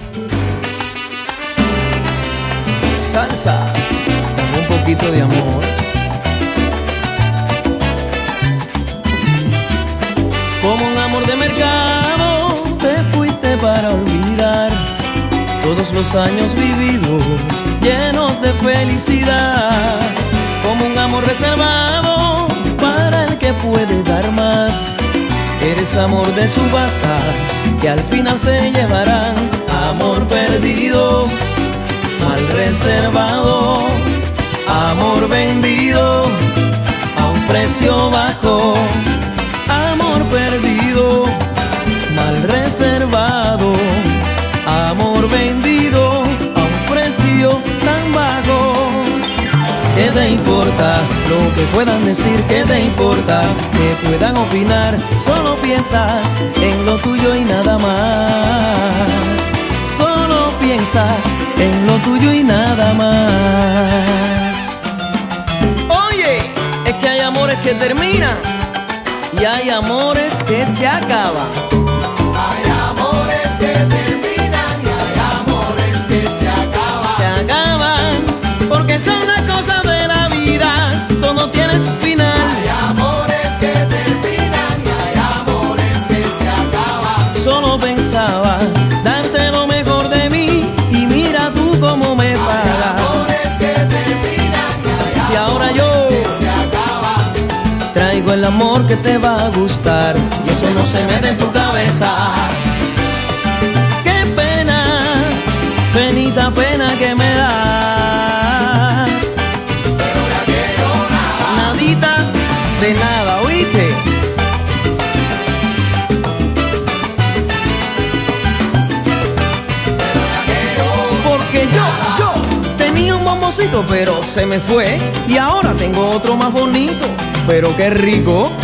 Salsa con un poquito de amor. Como un amor de mercado te fuiste para olvidar todos los años vividos llenos de felicidad. Como un amor reservado para el que puede dar más. Eres amor de subasta que al final se llevarán. Amor perdido, mal reservado, amor vendido a un precio bajo. Amor perdido, mal reservado, amor vendido a un precio tan bajo. ¿Qué te importa lo que puedan decir? ¿Qué te importa que puedan opinar? Solo piensas en lo tuyo y nada más. Solo piensas en lo tuyo y nada más. Oye, es que hay amores que terminan y hay amores que se acaban. Hay amores que terminan y hay amores que se acaban. Se acaban porque son las cosas de la vida. Todo tiene su final. Hay amores que terminan y hay amores que se acaban. Solo pensaba darte lo mejor de mí y mira tú cómo me pagas. Hay amores que terminan y hay Si ahora yo que se acaban. traigo el amor que te va a gustar y eso no se mete en tu cabeza. Qué pena, penita pena que me da. Pero ya quiero nada. Nadita de nada, ¿oíste? Porque yo tenía un bombocito pero se me fue y ahora tengo otro más bonito. Pero qué rico.